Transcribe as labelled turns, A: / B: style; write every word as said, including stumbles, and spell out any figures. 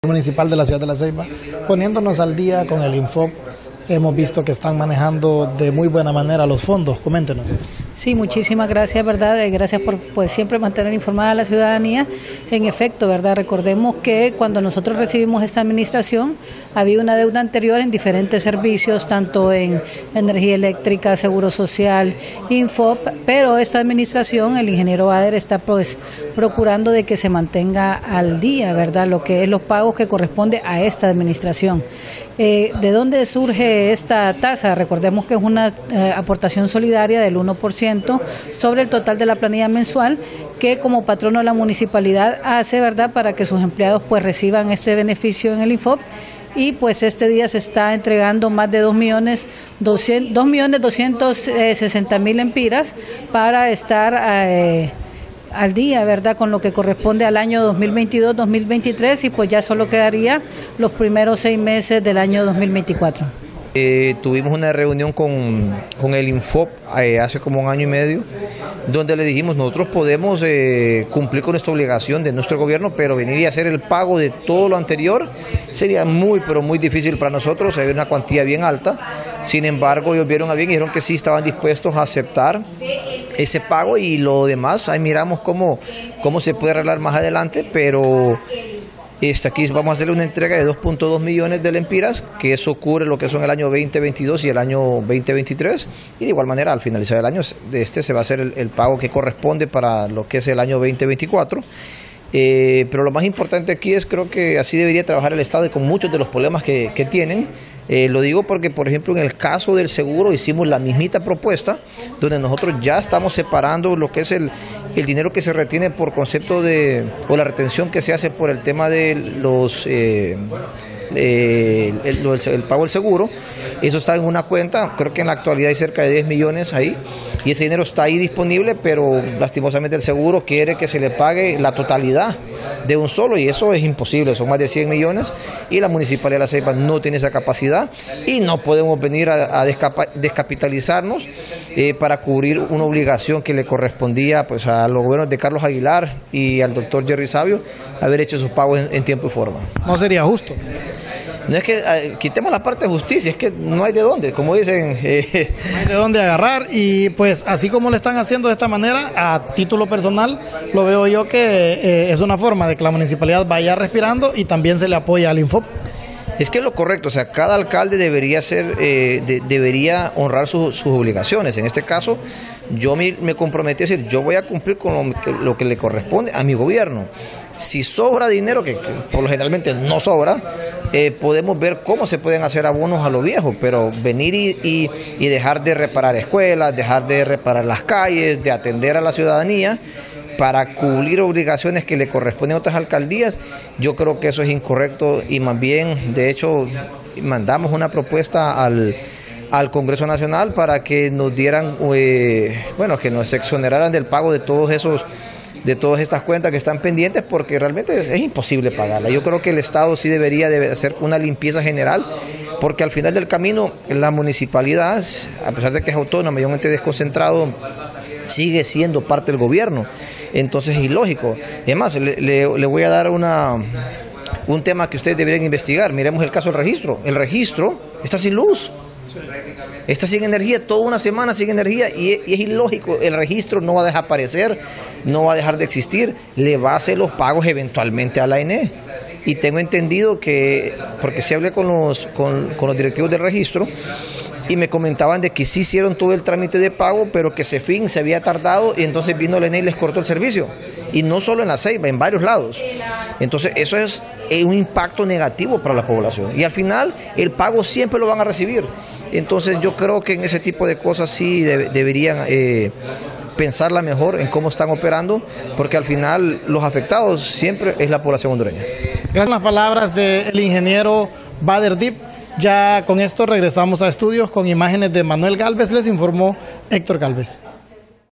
A: municipal de la ciudad de La Ceiba, poniéndonos al día con el Infop. Hemos visto que están manejando de muy buena manera los fondos. Coméntenos.
B: Sí, muchísimas gracias, ¿verdad? Gracias por pues, siempre mantener informada a la ciudadanía. En efecto, ¿verdad? Recordemos que cuando nosotros recibimos esta administración, había una deuda anterior en diferentes servicios, tanto en energía eléctrica, seguro social, Infop, pero esta administración, el ingeniero Bader, está pues procurando de que se mantenga al día, ¿verdad? Lo que es los pagos que corresponde a esta administración. Eh, ¿De dónde surge esta tasa? Recordemos que es una eh, aportación solidaria del uno por ciento sobre el total de la planilla mensual que como patrono de la municipalidad hace, ¿verdad?, para que sus empleados pues reciban este beneficio en el Infop. Y pues este día se está entregando más de dos millones doscientos sesenta mil empiras para estar eh, al día, ¿verdad?, con lo que corresponde al año dos mil veintidós dos mil veintitrés, y pues ya solo quedaría los primeros seis meses del año dos mil veinticuatro.
C: Eh, tuvimos una reunión con, con el Infop eh, hace como un año y medio, donde le dijimos nosotros podemos eh, cumplir con esta obligación de nuestro gobierno, pero venir y hacer el pago de todo lo anterior sería muy, pero muy difícil para nosotros, hay una cuantía bien alta. Sin embargo, ellos vieron a bien y dijeron que sí estaban dispuestos a aceptar ese pago, y lo demás, ahí miramos cómo, cómo se puede arreglar más adelante, pero Este, aquí vamos a hacerle una entrega de dos punto dos millones de lempiras, que eso cubre lo que son el año veinte veintidós y el año veinte veintitrés, y de igual manera al finalizar el año de este se va a hacer el, el pago que corresponde para lo que es el año veinte veinticuatro. Eh, pero lo más importante aquí es, creo que así debería trabajar el Estado y con muchos de los problemas que, que tienen. Eh, lo digo porque, por ejemplo, en el caso del seguro hicimos la mismita propuesta, donde nosotros ya estamos separando lo que es el, el dinero que se retiene por concepto de, o la retención que se hace por el tema de los... Eh, Eh, el, el, el pago del seguro. Eso está en una cuenta, creo que en la actualidad hay cerca de diez millones ahí, y ese dinero está ahí disponible, pero lastimosamente el seguro quiere que se le pague la totalidad de un solo, y eso es imposible, son más de cien millones, y la Municipalidad de La Ceiba no tiene esa capacidad, y no podemos venir a, a descapa, descapitalizarnos eh, para cubrir una obligación que le correspondía pues a los gobiernos de Carlos Aguilar y al doctor Jerry Sabio haber hecho esos pagos en, en tiempo y forma.
A: ¿No sería justo?
C: No es que eh, quitemos la parte de justicia, es que no hay de dónde, como dicen. Eh.
A: No hay de dónde agarrar, y pues así como lo están haciendo de esta manera, a título personal, lo veo yo que eh, es una forma de que la municipalidad vaya respirando y también se le apoya al Infop.
C: Es que es lo correcto, o sea, cada alcalde debería ser, eh, de, debería honrar su, sus obligaciones. En este caso, yo me, me comprometí a decir, yo voy a cumplir con lo que, lo que le corresponde a mi gobierno. Si sobra dinero, que, que por lo generalmente no sobra, eh, podemos ver cómo se pueden hacer abonos a lo viejo, pero venir y, y, y dejar de reparar escuelas, dejar de reparar las calles, de atender a la ciudadanía para cubrir obligaciones que le corresponden a otras alcaldías, yo creo que eso es incorrecto, y más bien, de hecho, mandamos una propuesta al, al Congreso Nacional para que nos dieran, eh, bueno, que nos exoneraran del pago de todos esos de todas estas cuentas que están pendientes, porque realmente es, es imposible pagarla. Yo creo que el Estado sí debería de hacer una limpieza general, porque al final del camino la municipalidad, a pesar de que es autónoma y un ente desconcentrado, sigue siendo parte del gobierno. Entonces es ilógico. Además, le, le, le voy a dar una, un tema que ustedes deberían investigar. Miremos el caso del registro. El registro está sin luz. Está sin energía, toda una semana sin energía, y, y es ilógico. El registro no va a desaparecer, no va a dejar de existir, le va a hacer los pagos eventualmente a la A N E. Y tengo entendido que, porque sí hablé con los, con, con los directivos del registro, y me comentaban de que sí hicieron todo el trámite de pago, pero que ese fin se había tardado, y entonces vino la A N E y les cortó el servicio. Y no solo en La Ceiba, en varios lados. Entonces eso es un impacto negativo para la población. Y al final el pago siempre lo van a recibir. Entonces yo creo que en ese tipo de cosas sí de, deberían eh, pensarla mejor en cómo están operando, porque al final los afectados siempre es la población hondureña.
A: Gracias a las palabras del ingeniero Bader Deep. Ya con esto regresamos a estudios con imágenes de Manuel Galvez. Les informó Héctor Galvez.